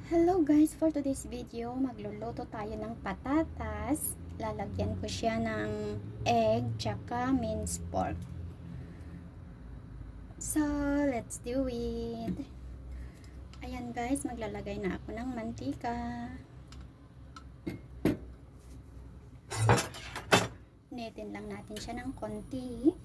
Hello guys, for today's video, magluluto tayo ng patatas. Lalagyan ko siya ng egg tsaka minced pork. So, let's do it. Ayan guys, maglalagay na ako ng mantika. Initin lang natin siya ng konti.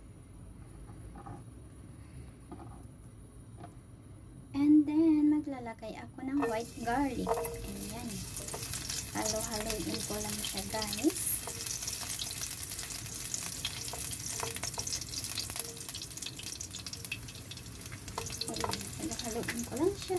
And then, maglalagay ako ng white garlic. Ayan. Halo-haloin ko lang siya, guys. Ayan. Halo-haloin ko lang siya.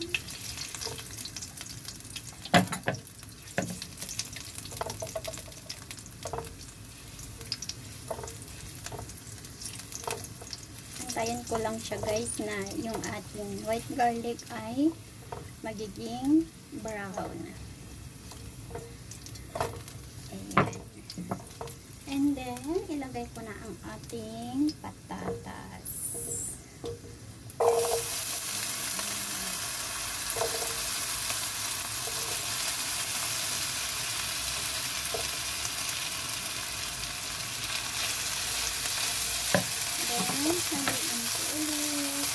Antayin ko lang siya guys na yung ating white garlic ay magiging brown. Ayan. And then, ilagay ko na ang ating patatas. Haluin ko ulit.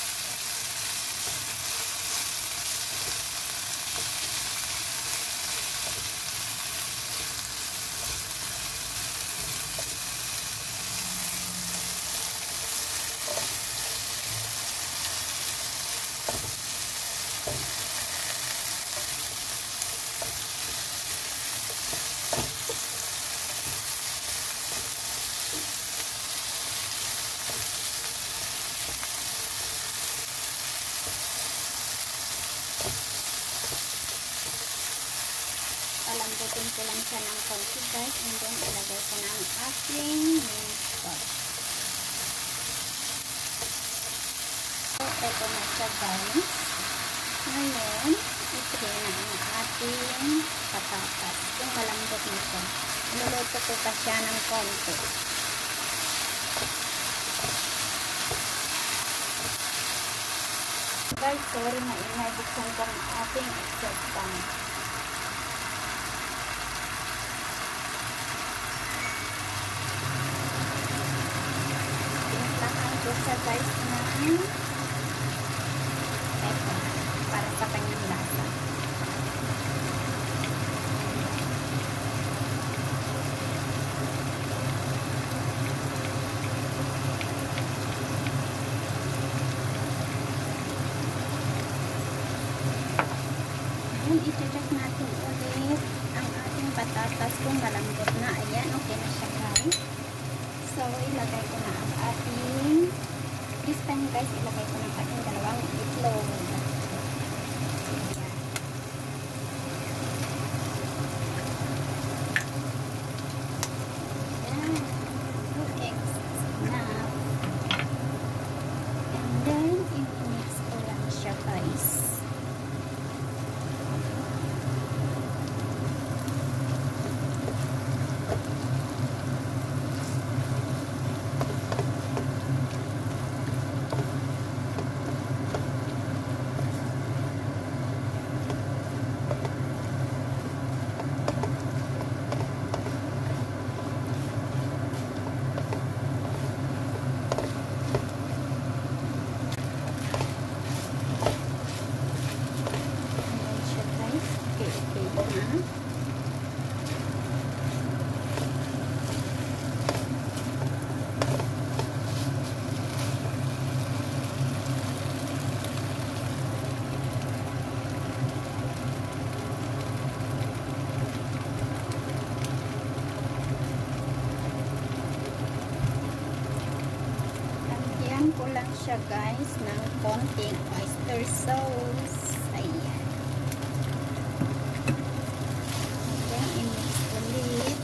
Palambutin ko lang siya ng konti guys, and then ilagay ko na ang ating minced pork. So, ito na siya guys. Ngayon, ito na ang ating patatas. Yung malambot na siya. Nuluto ko pa siya ng konti. Guys, sorry na ingay. Buksan ko ang ating exhaust fan. Sa guys na eto, para sa kanyang lasa. Ayan, i-check natin ulit ang ating patatas kung malambot na. Ayan, okay na siya guys. So, ilagay ko na ang ating this time guys, ilagay ko ng ating dalawang itlog. Ayan. 2 eggs na. And then, i-mix ko lang siya guys. Lagyan ko lang siya guys ng konting oyster sauce. Ayan. Then, i-mix ulit.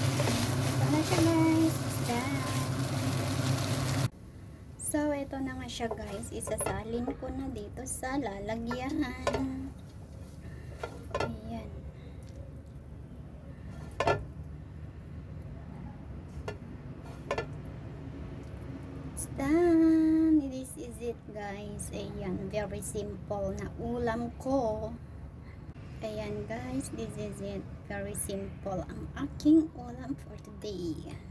Ito na siya guys. It's done. So, ito na nga siya guys, isasalin ko na dito sa lalagyan. Ayan. It's done. This is it guys. Ayan, very simple na ulam ko. Ayan guys, this is it. Very simple ang aking ulam for today.